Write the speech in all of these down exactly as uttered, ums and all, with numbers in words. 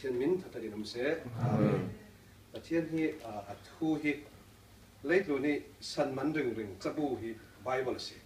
ทียนมิ้นทัดดินน้ำเสปะเทียนที่อัฐูที่เล็กตัวนี้สันมันรึงรึงจะบูที่ไบเบิลสิ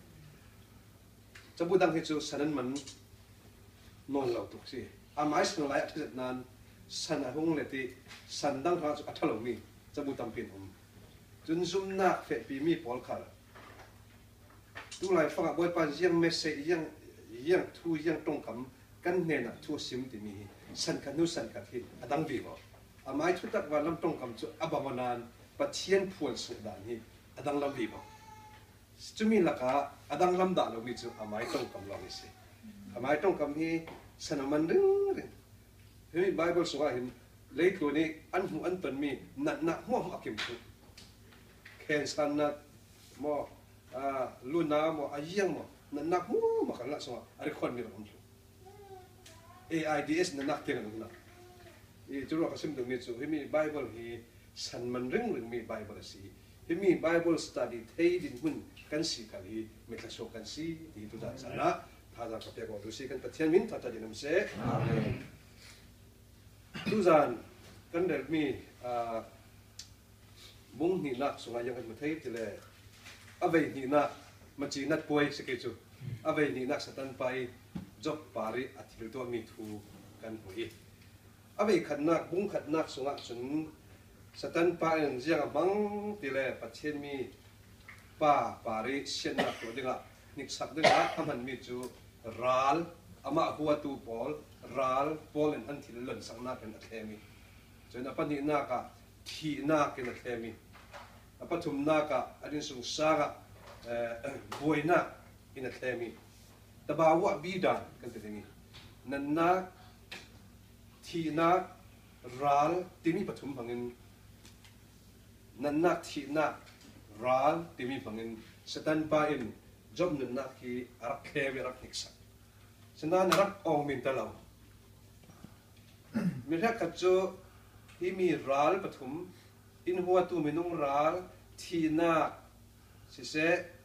จะบูดังที่จูสันมันนอนเหล่าตุกสิอาไม้สโนไลท์ที่จะนานสันอาหงเลติสันดังทางอัฐเหล่านี้จะบูตำพินผมจนซุ่มนักเฟปีมีปอลขาดดูไลฟังบ่อยปานยังเมสเซยังยังทูยังตรงคำกันเนน่ะทูซิมที่มีสันกันนุสันกันที่อดังวีบ่อาไม้ทุตักวันลำตรงคำจุอับบามานานปะเทียนพวนสุดานี้อดังลำวีบ่จุมีลักะอดังลำดาลงมีจุอาไม้ตรงคำลองนี่สิอาไม้ตรงคำที่สันมันรึงรึงเฮ้ยไบเบิลสว่าเห็นเลยตัวนี้อันหูอันตนมีนักนักหัวหัวกิมทุแข่งสันนัดมอลูน่ามออายังมอนักนักหัวมาขันละสว่าอะไรคนมีหลังจุ เอ ไอ ดี เอส นักนักเก่งหนึ่งนะอีจุดว่าเขาซิมตรงนี้จุเฮ้ยมีไบเบิลที่สันมันรึงรึงมีไบเบิลสีเฮ้ยมีไบเบิลสตัดดี้เทดินหุ่นกันสีกันที่ไม่กระโชกกันสีที่ตุจันสาระถ้าจะกับเพื่อนดูสิกันประเทศมินถ้าจะยินน้ำเสตุจันกันเดิมมีบุ้งหินักส่งยังกันมาเทยที่เลยอาเวหินักมันจีนัดป่วยสกิจูอาเวหินักสตันไปจบปาริอาทิตย์ตัวมีทูกันหุยอาเวขัดนักบุ้งขัดนักส่งจนสตันไปยังบังที่เลยประเทศมีป้าปาริเชนนักตัวเดียวนิสักเดียวทำมันมีจูรัลอามาหัวตูบอลรัลบอลอันที่หล่นสังนักเป็นอัคเอมีจนอปันนี้นักะทีนักเป็นอัคเอมีอปัทุมนักะอันนี้สงสารบวยนักเป็นอัคเอมีแต่บ่าวบีดานกันตัวนี้นั่นนักทีนักรัลที่มีปฐุมพังเงินนั่นนักทีนักรัลที่มีพังเงินสตันปาอินจบนั่นนักที่รักเควิรักนิกสักฉะนั้นรักองมินตะลาวมีรักกับโจที่มีรัลปฐุมอินหัวตูมินุงรัลทีนักสิเส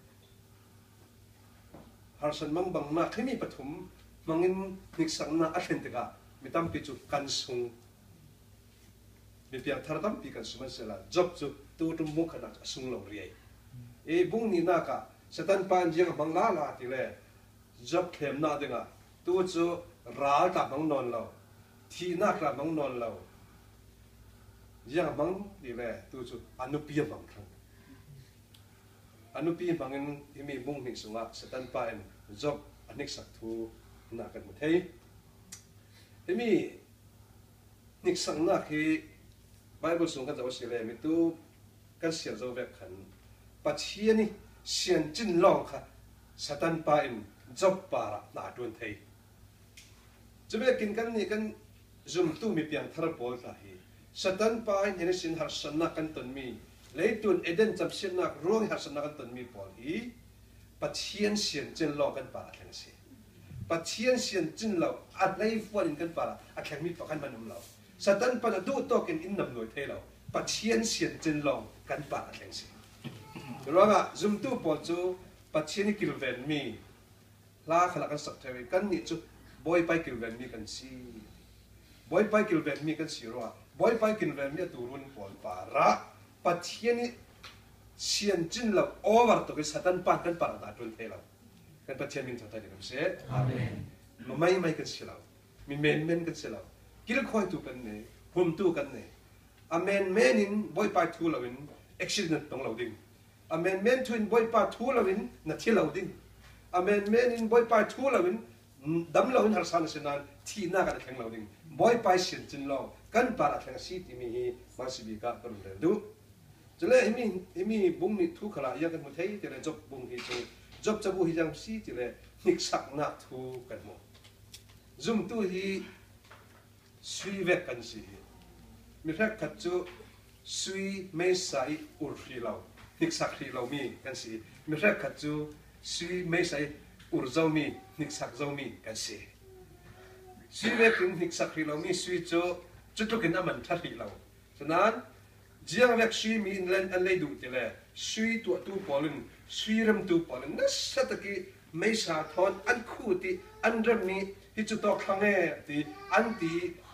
หาสันมังบังนักที่มีปฐุมมังอินนิกสักนักอัลเลนติกามีตั้มปิจุกันซุงมีเพียงทาร์ตั้มปีกันสุมันเสละจบจุตัวตุ่มมุขนักซุงเหล่าเรียเอบุ้งนี่นักะสตันปานยังบังลาลาติเลยจบเข้มนาดึงะตัวจุรัลกับบังนอนเราทีนักกับบังนอนเรายังบังติเลยตัวจุอนุปีบังครั้งอนุปีบังเงินที่มีบุ้งนี่สุงะสตันปานจบอันนี้สักทูนักกันหมดเฮ้ยที่มีนิกสังนักที่ไบเบิลส่งกันจะว่าสิ่งอะไรมิตูกันเสียงจะแบบขันปัจเจียนี่เสียงจินลองค่ะสตันปาอินจบปาระหนาดวนเทยจะไม่กินกันนี่กันจุ่มตู้มีเพียงทาร์บอลท่าฮีสตันปาอินเห็นสินหาสนักกันตันมีเลยตุนเอเดนจำสินนักร่วงหาสนักกันตันมีบอลฮีปัจเจียนเสียงจินลองกันปาระแข่งเสียปัจเจียนเสียงจินเราอัดไล่ฟันกันปาระอัดแข่งมีปะกันมันนุ่มเราสตันปาระดูโตกันอินนับหน่วยเทเราปัจเจียนเสียงจินลองกันปาระแข่งเสียรู้ว่าจุ่มตู้ปอดจูปัจเจียนกิลเวนมีลาขลักกันสักเท่าไหร่กันนี่จูบอยไปกิลเวนมีกันสิบอยไปกิลเวนมีกันสิรู้ว่าบอยไปกิลเวนมีตัวรุ่นปอดปาระปัจเจียนเสียงจินเราโอเวอร์ตัวกันสตันปานกันปาระตาดุนเทเรากันปัจเจียนมินทัดได้กันเสียมันไม่ไม่กันสิเรามีเมนเมนกันสิเรากิลคอยตัวกันเนี่ยหุ่มตัวกันเนี่ยอเมนเมนินบอยไปทูเราเป็นเอ็กซิเดนต์ตรงเราดิ่งอเมนเมนทูนบอยไปทูเราเป็นนัทที่เราดิ่งอเมนเมนินบอยไปทูเราเป็นดำเราเป็นหาสารเสนาที่น่ากันแข่งเราดิ่งบอยไปเสียนจินเรากันปาระแข่งซีที่มีมาสิบิกาปรุเรดูจะเลยมีมีบุ้งมีทุกขละยังกันหมดเฮ้ยจะเลยจบบุ้งที่จูจบจะบุ้งที่ยังซีจะเลยนิกสักนักทุกันหมดจุ่มตู้ที่สุยเวกันสิมีแค่ขัดจูสุยไม่ใส่อุรฟีเรานิกสักที่เรามีกันสิมีแค่ขัดจูสุยไม่ใส่อุรเจ้ามีนิกสักเจ้ามีกันสิสุยเวกันนิกสักที่เรามีสุยจูจุดทุกินน้ำมันทัดที่เราฉะนั้นเจียงเวกสุยมีอินเลนอันเลยดูทีละสุยตัวตัวปอลินสุยเริ่มตัวปอลินนั่นสัตว์ที่ไม่สาทอนอันคู่ที่อันเริ่มนี้ที่จุดต่อครั้งแรกที่อันที่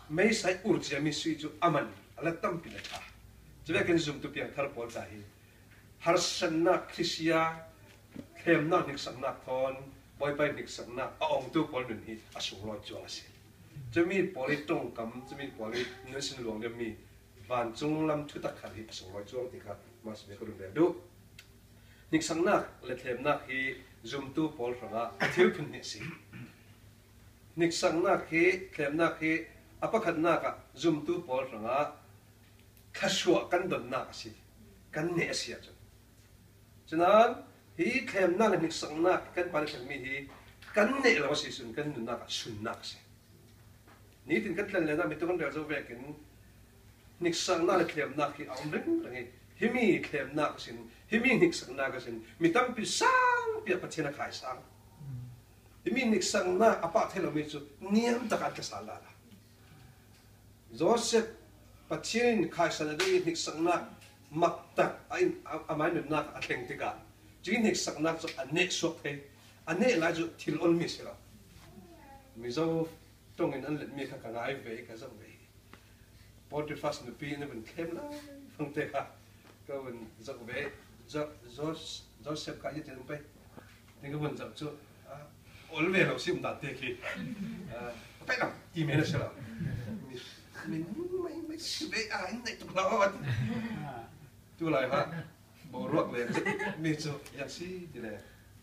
ไม่ใช่อุจจามิสุจูอามันอะไรตั้มปีละท่าจะเป็นการซุ่มตุเปียงทาร์ปอลใจฮาร์สันนักคริสยาเข้มนักนิสังนักทอนบอยไปนิสังนักอ่องตัวปอลหนึ่งฮีอสุรอยจวงสิจะมีปอลิตรงกำจะมีปอลิเนื้อสินหลวงเดี๋ยวมีวันจงลำทุตักขันฮีอสุรอยจวงที่ครับมาสเปกรุนเดียดูนิสังนักและเข้มนักฮีซุ่มตัวปอลฟังอ่ะทิวพุนเนสินิสังนักฮีเข้มนักฮีอภัขันนักอ่ะซุ่มตัวปอลฟังอ่ะข้าชัวกันดนนักสิกันเนสิอ่ะจ้ะฉะนั้นฮีเข้มนักนิสังนักกันปาริขันมีฮีกันเนเราสิสุนกันนุนักสุนนักสินี่ถึงกันเลยนะมีตัวกันเดียวจะเวกินนิสังนักเข้มนักฮีเอาเรื่องอะไรฮิมีเข้มนักสินฮิมีนิสังนักสินมีตั้งปีสังเปียปะเทนะขายสังฮิมีนิสังนักอภัทเทเรามีจุเนียมตะการกษาลาละโจเซฟปะเทนขายสันได้นิสังนักมักตักไอ้อามันนุนักอัตเลงติกาจีนิสังนักจุอันเนสวกเฮอันเนลายจุทิลอลมิสละมิโซตรงนั้นเล็ดมีข้างง่ายเวกันสักเวพอที่ฟาสนุปีนี่เป็นเข้มเลยฟังเตะก็เป็นสักเวจะจะจะเซฟกันยังจะไปนี่ก็เป็นจะจุอลเวเราซิมดัดเตะคีไปกันกี่เมตรเสร็จแล้วไม่ไม่ไม่สิเวอ่านในตุลาวันตุลาฮะบรวกเลยมีจุอย่างซี่ทีเลย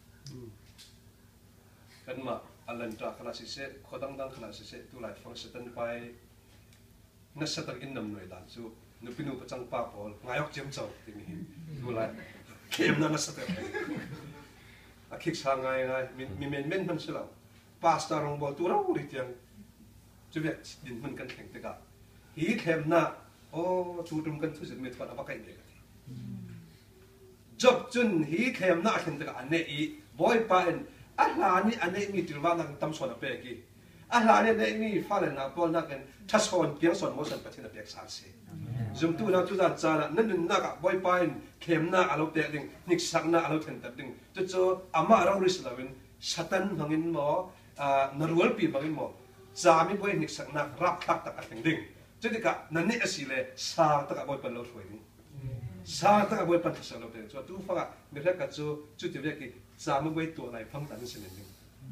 กันมาอันนั้นจากขณะสิเสขดังดังขณะสิเสตุลาฟังสตันไปนักสตักอินนำหน่วยด่านจูนุปินุปจังป้าพอลง่ายออกเจียมเจ้าที่นี่ตุลาเข้มนั่นนักสตักอาคิกสางง่ายง่ายมีมีเมนเมนมันสิละพาสตาร์องบอลตัวเราดิเทียงจะเวียดดินมันกันแข่งตะกาฮีเข้มน่ะโอ้จูดมกันทุกสิ่งมีทวันอะไรกันเดียวจบจนฮีเข้มน่ะแข่งตะกาอันนี้อีบอยปานอาหลานี่อันนี้มีติลวานังตั้มส่วนอเปกีอาหลานี่เนี่ยมีฟ้าเลนนับพอนักกันทัศน์เพียงส่วนมอสันปฏินับเปียกสารเสียจุ่มตัวนักจุดนั้นจานะนั่นนั่นนักบอยปานเข้มน่ะอารมณ์เตะดิ่งนิกสักน่ะอารมณ์เทนตัดดิ่งจุดโจอามาเราริสลาวินชัตันบางอินหมออ่านรวลปีบางอินหมอจามีบอยนิกสักน่ะรับทักตักอันดิ่งจุดที่กะนั่นนี่อสิเลสาตักบอยเป็นเราสวยดิ่งสาตักบอยเป็นทัศน์เราเตะจุดตัวฟังอ่ะมีเรื่องกับจุดจุดที่เรียกกี่จามไว้ตัวไหนฟังแต่ไม่สิเมนดึง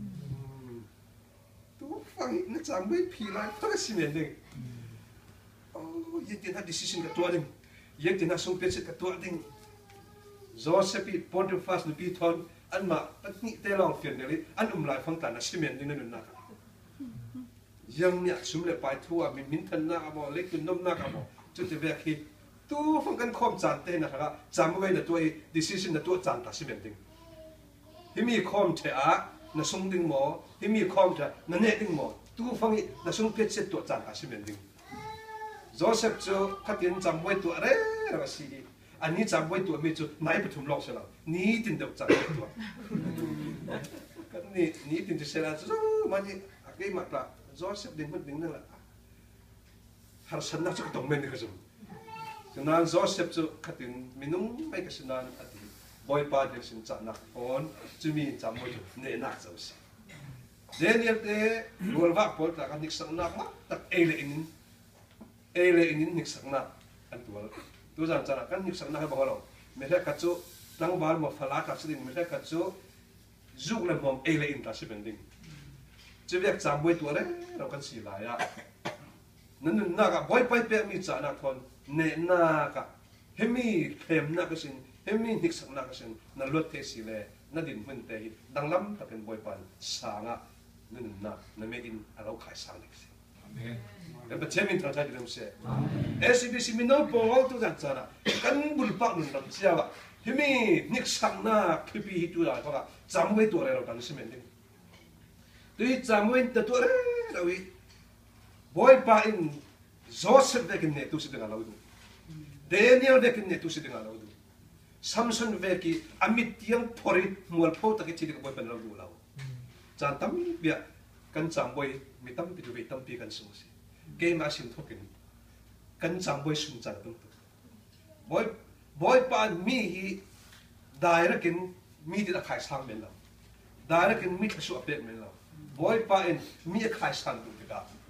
ตัวฟังนี่จามไว้ผีไรฟังสิเมนดึงโอ้ยังติดหน้า decision กับตัวดึงยังติดหน้าส่งเป็นสิกับตัวดึงโจเซฟีพอนต์ฟาสนุปีทอนอันมาตั้งนี่เตลองเฟียนเดลิอันอุ้มไหลฟังแต่น่ะสิเมนดึงนั่นน่ะยังเนี่ยสุ่มเลยไปทั่วมีมินทันหน้าบ่เล็กจนน้มหน้าบ่จุดที่เรียกกี่ตัวฟังกันคอมจานเต้นนะครับจามไว้ในตัว decision ในตัวจานตัดสิเมนดึงที่มีคอมเถอะน่ะส่งดึงหมอที่มีคอมเถอะนั่นเนี่ยดึงหมอตู้ฟังนี่น่ะส่งเพชรเสร็จตัวจานอาชิเมนดึงโจเซฟจูขัดยันจำไว้ตัวอะไรเราสิอันนี้จำไว้ตัวมีจุดไหนปฐมลอกเสร็จแล้วนี่ติดเดียวจำไว้ตัวก็นี่นี่ติดเสร็จแล้วจูมันนี่อะไรมาละโจเซฟดึงมันดึงนั่นแหละหาสันนักจุดตรงเมนนี่ก็จูฉะนั้นโจเซฟจูขัดยันมีนุ่งไม่กระสินานอดีบอยปาเดียสินจันนักคนจะมีจำไว้อยู่เนนักเจ้าสิเดี๋ยวนี้เดี๋ยวรัวว่าพอแต่กันนิสังนักมั้งแต่เอเลอินเอเลอินนิสังนักอันตัวตัวจันจันกันนิสังนักให้บอกเราไม่ใช่กัจจุตั้งบ้านมาฟลากับสิ่งไม่ใช่กัจจุจุกเลยมองเอเลอินตัดสิเป็นดิ่งจะเรียกจำไว้ตัวเลยเรากันสีลายอะนั่นนักบอยไปเปียมีจันนักคนเนนักเฮมีเข้มนักสิเฮมีนิสังนักสินั่นลดเทสิเลยนั่นดินมันเตะดังล้ำถ้าเป็นบอยปันสางะนั่นนักนั่นไม่อินเราขายสางเล็กสิแต่เป็นเชมินทางใจเดิมเสียเอสิบิสิมินเอาปอลตัวจันทร์นะกันบุลปักนั่นลำเสียวะเฮมีนิสังนักพิพิฮิตุระเพราะว่าจำไว้ตัวอะไรเราตั้งสิเมนดิ้งตัวจำไว้แต่ตัวอะไรเราอีบอยปันโจเซฟเด็กเนี่ยตุสิเด็กเราดูเดนิเอลเด็กเนี่ยตุสิเด็กเราดูซัมซุนเวกีอามิตยังพอริมัวพูดตะกี้ที่เด็กบอยเป็นเราดูเราจานตั้มเบียกันจำบอยมีตั้มปิดไว้ตั้มปีกันสูงสิเกมอาชิมทุกินกันจำบอยสุนจันตั้งตัวบอยบอยปานมีฮีได้รักินมีที่ตะขายสร้างเป็นเราได้รักินมีทศวรรษเป็นเราบอยปานมีขายสร้างตัวเด็กเอ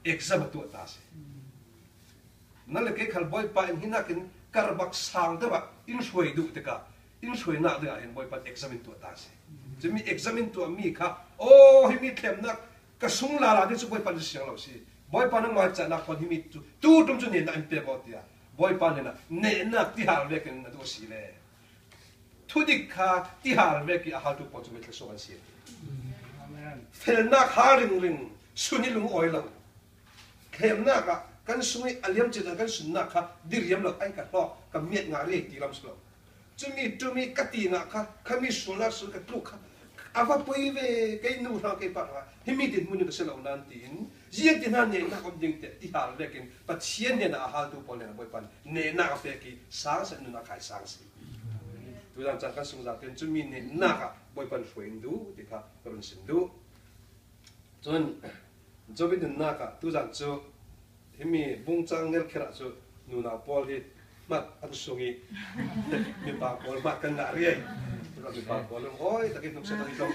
exam tu atasนั่นเลยเขาบ่อยไปหินักinการบักสางแต่ว่าอินช่วยดูแต่ก็อินช่วยนักเดียวเห็นบ่อยไป exam ตัวตาสิจะมี exam ตัวมีค่ะโอ้ให้มีเทมนักกระสุนลาลาที่สุบ่อยไปจะเสียงเราสิบ่อยไปนั่งมาจะนักคนที่มีตู้ตู้ตรงจุดนี้นั่นเป็นแบบเดียวบ่อยไปเนี่ยนะเนื้อนักที่หาเรื่องกันนั่นตัวสิเลยทุดิค่ะที่หาเรื่องกี่อาหารทุกคนจะมีแต่ส่วนเสียเทมนักหาเรื่องเรื่องสุนิลุงอ้อยเราเทมนักอะกันสุนิอเลียมจิตกันสุนักค่ะดิเรียมเราไอ้กันพ่อกับเมียงาเรียกตีลำสุดจะมีจะมีกตินักค่ะขามีสุนัขสุนัขลูกค่ะอาว่าไปเวกัยนูเราเก็บปากว่าที่มีดินมุนก็เสลานันตีนเยี่ยดินนั่นเนี่ยนักอมยิงเตะที่หาเรื่องกันปัจเจียนเนี่ยนะอาหารตัวปนเนี่ยบ่อยปันเนี่ยนักเพื่อกี่สร้างสรรค์นักขายสร้างสิตัวอย่างจากการสงสารเป็นจะมีเนี่ยนักบ่อยปันช่วยดูที่ค่ะเป็นสิ่งดูจนจะเป็นนักตัวอย่างจะที่มีบุ้งจังเงินแค่ละจะนูนาพอลที่มัดอันสูงอีมีปากพอลมัดกันหนาเรียเรามีปากพอลโอ้ยตะกี้นุ่งเสื้อตะกี้ต้อง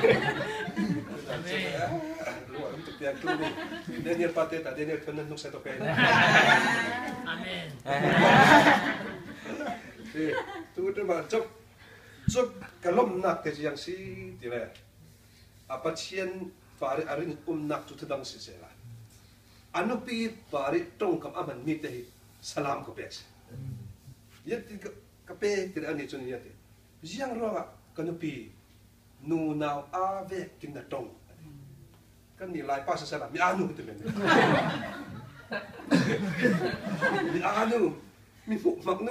รู้ว่าตุกเตียงตุ้นี่เดนิเอลปาเตต้าเดนิเอลคนนั้นนุ่งเสื้อตะกี้อาเมนที่ตัวที่มาจบจบกระล้มนักก็ยังสิที่เลยอาปัจเจียนฝ่ายอารินอุ้มนักจุดดังสิเสียละอันนู้ปีบาริตรงกับอามันมีแต่สลามกับเบสยัดกับเบสที่อันนี้จนยัดยังรอกันนู้ปีนูนาวอาเวกินนัดตรงกันนี่ลายป้าสลามมีอานุตัวเป็นมีอานุมีฟุกมักนู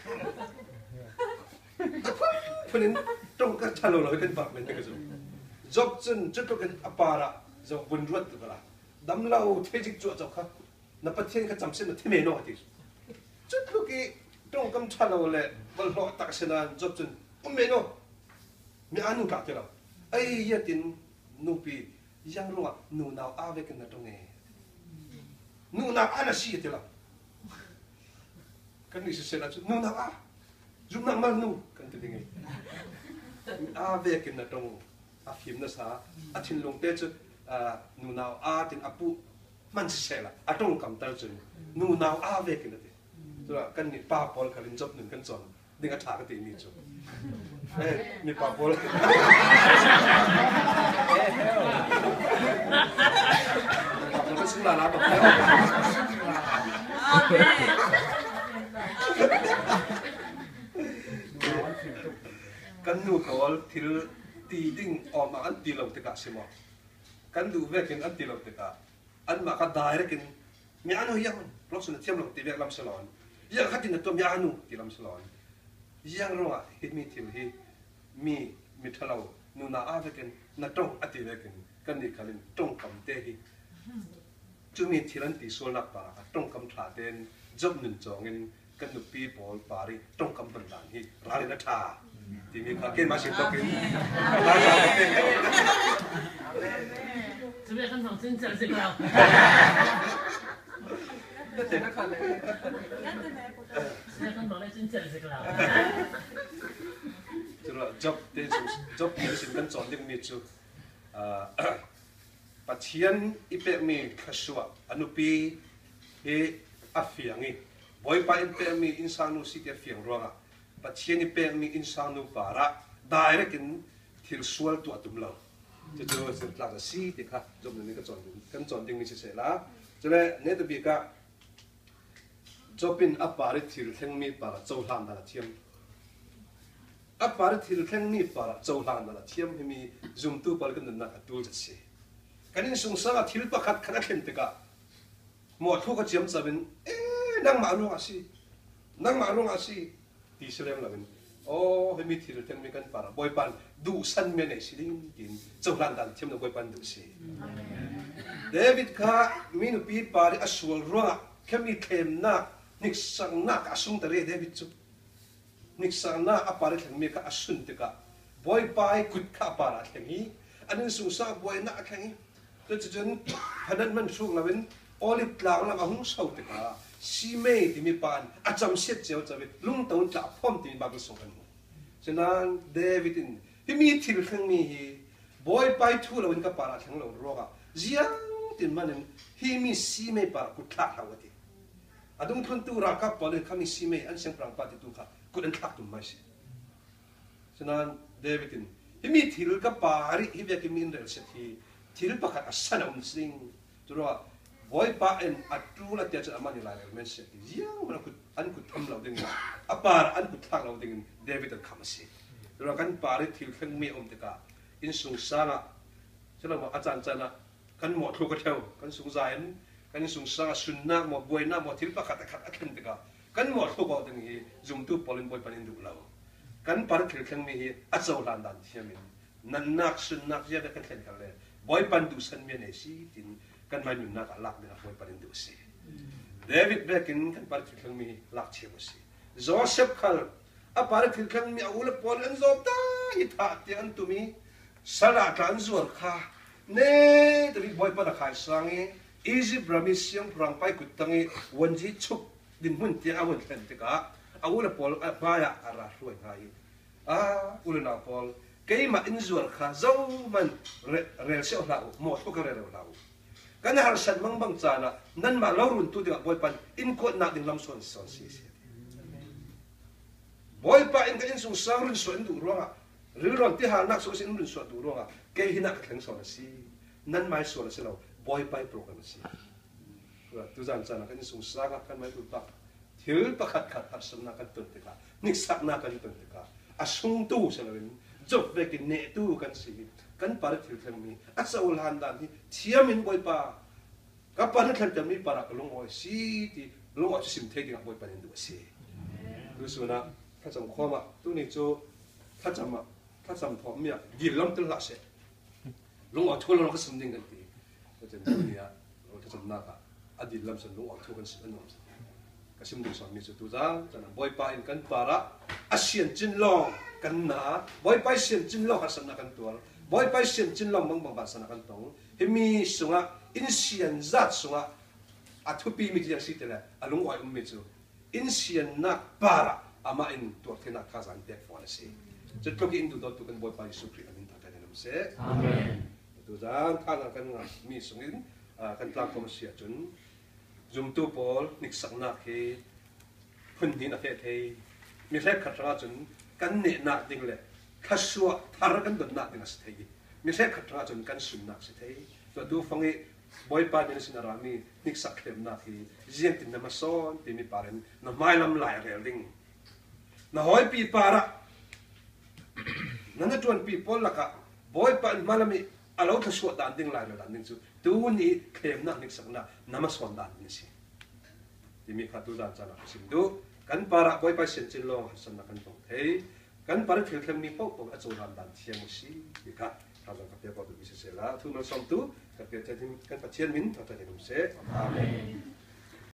เพราะนั้นตรงกับชาโลเราเป็นแบบนั้นก็จะจบจนจุดกันอปาระจะบนรถตัวละดำเล่าเทจิกจวดจบครับนับประเทศก็จำเส้นที่เมโนที่จุดลูกี้ตรงกับชาโลเลยบอลหลอกตักเส้นจบจนก็เมโนมีอานุกัดที่เราไอ้ยัดินนูปียังรู้ว่านูนาวอาเวกันนั่นตรงนี้นูนาวอานาชีที่เรากันนี่เสร็จแล้วนูนาวอาจุดนั้นมันนูกันที่ยังไงอาเวกันนั่นตรงอาฟิมนะสาอาทินลงเตจุนูนาวอาตินอาปูมันเสียละอาตรงคำตรัสจนนูนาวอาเวกันนั่นเองตัวกันนี่ป้าพอลกันลินจบหนึ่งกันจนดึงอัฐากติมีจบเอ้มีป้าพอลเราก็สู้ลาลาแบบนี้กันนูเขาที่ตีดิ้งออกมาอันตีเราติดกับสิมกันดูเวกินอันตีเราติดกับอันมาก็ได้เลยกินมีอันนู้ยังลักษณะเทียมเราตีเวกลำสลอนยังขัดกินตัวมีอันนู้ตีลำสลอนยังรู้ว่าเห็นมีทีมที่มีมีทะเลานูน่าอาเวกินนัดตรงอันตีเวกินกันนี่กันตรงคำเตะจุมีทีนั้นตีส่วนนักป่าตรงคำถาเดนจบหนึ่งจองเงินกันนุปีบอลปารีตรงคำบรรดาที่ร้านนัทธาที่มีการเกณฑ์มาสิบตัวกินร้านเราเป็น准备很好，真正是了。 เด็กนักขันเลย准备很好嘞，真正是了。 จุดละจบเดี๋ยวจบเดี๋ยวสิ่งกันสอนยังมีจุดปัจเจียนอีเปมีขชัวอนุปีเออฟิยังงี้บ่อยไปอีเปมีอินสานุสิเดียฟิยังรัวกะปัจเจียนอีเปมีอินสานุบาระได้เลยกินทิลสวลตัวตุ่มเราจะเจอสิ่งหลักสีที่ค่ะจบนี้ก็จอนกันจอนยังมีเสียละจะเลยเนี่ยตัวบีกะจบเป็นอัปปาริทิลแข่งมีปาระโจลานนั่นเทียมอัปปาริทิลแข่งมีปาระโจลานนั่นเทียมให้มีจุ่มตู้ปาระกันนั่นก็ดูจะเสียกันนี่สงสัยทิลปะขัดขัดเข็นติกะหมดทุกข์ก็เจียมจะเป็นเอ๊ะนั่งมาลงอาศีนั่งมาลงอาศีตีเสลียมละเป็นโอ้ให้มีทิลแข่งมีกันปาระบ่อยปันดูสันเมเนสิลิงกินโจลานนั่นเทียมเราบ่อยปันดูสิเดวิดข้ามีนุปีปาริอสวลรัวแค่มีเข็มหน้านิกสังนักอาสุนตระเดวิดจุนิกสังนักอปาริถึงมีข้าอาสุนติกะบ่อยไปกุดข้าปาระแข่งนี้อันนี้สงสารบ่อยนักแข่งนี้แต่จนพนันมันช่วงละเป็นโอลิปลางละหุ่งเสาติกะซีเมที่มีปานอาจำเสียเจ้าจะเป็นลุงตนจะพร้อมที่บางส่งกันฉะนั้นเดวิดินที่มีทิลแข่งนี้บ่อยไปทั่วละเป็นข้าปาระแข่งเรารัวกะยังตินมันฮีมีซีเมปากุทักเอาดิอดุงทุนตูรากับปอลเขามีซีเมอันเสียงปรางปาติตุค่ะกุดันทักตุ่มไม่ใช่ฉะนั้นเดวิดินฮีมีทิลกับปาริฮีเวกิมินเรลเซตีทิลปะกัดอัศนาอุนสิงตัวว่าบอยปาเอ็นอัดรูละเดียจะอามันอยู่หลายเรื่องเสียที่ยังมันกุดอันกุดทำเราดึงอ่ะปาร์อันกุดทักเราดึงเดวิดคำสิตัวกันปาริทิลเข่งมีอมตะกาอินสุงสางะฉะนั้นว่าอาจารย์จันนะกันหมดทุกข์เท่ากันสุงใจกันสุงสางะสุนนะหมดบวยนะหมดทิลปะกัดขัดอัดกันตะกากันหมดทุกข์เอาดึงฮีจุ่มตู้ปอลินบอยปันินดูเรากันปาริทิลเข่งมีฮีอัศวลันดันเทียมินนันนักสุนนักเยอะกันเข่งกันเลยบอยปันดูสันเมียนเอซีตินกันไม่มีนักลักเดือดบอยปันดูสิเดวิดเบกินกันปาริทิลเข่งมีลักเทียมสิโจเซฟคัลอาปาริทิลเข่งมีอาวุธปอลินโจบตาอิทาติอันตุมีสลัดกันส่วนข้าเน่ตัวนี้บอยปันขายสังเออีจิปต์รามิเสียงพรังไปกุตังเอวันที่ชุกดินหุ่นเตียอาวุธเห็นติกาอาวุธปอลอาบายาอาราช่วยไงอ่าอุลนาปอลเกี่ยมาอินส่วนข้าเจ้ามันเรเรลเซลลาวหมดพวกเรลลาวกันหาสันมังบังจานะนั่นมาเล่ารุ่นตัวเดียวบอยปันอินโคตรนักดิ่งลำส่วนส่วนเสียบอยปันอินก็อินส่งสร้างรุ่นส่วนดูร้องอ่ะหรือรอนที่หานักส่วนสิ่งรุ่นส่วนดูร้องอ่ะเกี่ยหินักแข่งส่วนสินั่นไม่ส่วนสิเราบอยไปโปรแกรมสิตัวจานจานะกันอินส่งสร้างกันไม่ถูกปักถือประคัดขัดอัศนากันตุนติกานิสักนากันตุนติกาอาสุงตู้เสลวินจบไปกินเนตู้กันสิกันปาริทิลเทมีอัศวลันดานที่เทียมินบอยปากับปาริทิลเทมีปารักลงอ้อยสิที่ลงอ้อยสิมเทกิกับบอยปานินดูสิดูสุนะถ้าจำข้อมาตัวนี้โจถ้าจำมาถ้าจำพร้อมเนี่ยยินล้มตั้งหลักเสลงอ้อยทั่วโลกก็สมดิ่งกันทีก็จะดูเนี่ยถ้าจำนักอ่ะอดีตล้ำสันลงอ้อยทั่วกันสิอันนั้นก็สมดิ่งสอนมีจุดตัวจ้าจะนั่งบอยปาอินกันปาระอาเซียนจินลองกันหนาบอยไปเสียนจินลองหัศนากันตัวบอยไปเสียนจินลองบางบางบัดสนากันตรงเฮมีสงะอินเซียนจัดสงะอัทุปีมิที่ยังสิเตละอารมณ์อ้อยอุ้มมิจูอินเซียนนักปาระอามาอินตัวเทนักข้าสันเด็กฟอนสิจุดตรงอินดูดตัวกันบอยไปสุขริอามินตากันนั่นเสอาเมนตัวจานท่านกันมีสงอินกันกลางคอมเสียจนจุ่มตัวบอลนิกสักนักเฮพุ่นหินอาเทเทมีแค่ขัดราจนกันเนนักดิ่งเลยข้าชัวทารกันโดนนักดิ่งสิเทยมีแค่ขัดราจนกันสุนนักสิเทยตัวดูฟังเอบอยปาเป็นสินารามีนิกสักเข้มนักที่เจียงตินน้ำมาซ้อนที่มีปาร์นน้ำไม้ลำลายเรลดิ่งน้าหอยปีปาระนั่นจวนปีพอลละกะบอยปามาลามีอาลูข้าชัวดันดิ่งลายเรลดันดิ่งสุดตัวนี้เข้มนักนิกสักนักน้ำมาซ้อนดันนี่สิที่มีขัดตัวดันจานะสิดูกันปาระบอยไปเสียนจินลองหัศนากันตรงเทกันปาระเที่ยวเที่ยวมีพวกผมอาจจะรันดันเที่ยงสิดีค่ะถ้าเรากับเพื่อนก็ดูวิเศษแล้วทุกมันสมตูกับเพื่อนจะทิ้งกันปัจเจียนมินถ้าจะเห็นผมเสอาเมน